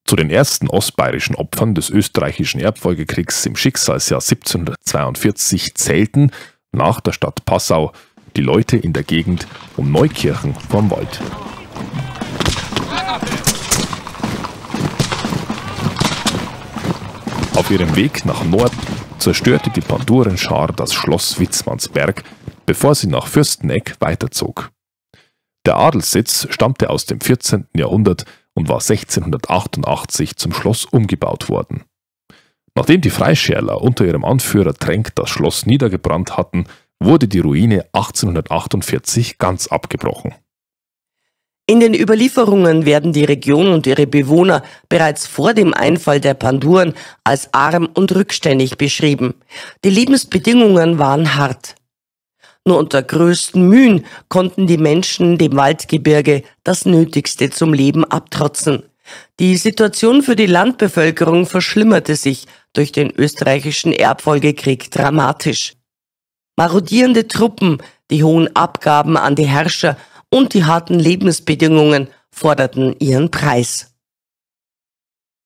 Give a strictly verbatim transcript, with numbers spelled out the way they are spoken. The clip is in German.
Zu den ersten ostbayerischen Opfern des österreichischen Erbfolgekriegs im Schicksalsjahr siebzehnhundertzweiundvierzig zählten nach der Stadt Passau die Leute in der Gegend um Neukirchen vorm Wald. Auf ihrem Weg nach Norden zerstörte die Pandurenschar das Schloss Witzmannsberg, bevor sie nach Fürsteneck weiterzog. Der Adelssitz stammte aus dem vierzehnten Jahrhundert und war sechzehnhundertachtundachtzig zum Schloss umgebaut worden. Nachdem die Freischärler unter ihrem Anführer Trenck das Schloss niedergebrannt hatten, wurde die Ruine achtzehnhundertachtundvierzig ganz abgebrochen. In den Überlieferungen werden die Region und ihre Bewohner bereits vor dem Einfall der Panduren als arm und rückständig beschrieben. Die Lebensbedingungen waren hart. Nur unter größten Mühen konnten die Menschen dem Waldgebirge das Nötigste zum Leben abtrotzen. Die Situation für die Landbevölkerung verschlimmerte sich durch den österreichischen Erbfolgekrieg dramatisch. Marodierende Truppen, die hohen Abgaben an die Herrscher und die harten Lebensbedingungen forderten ihren Preis.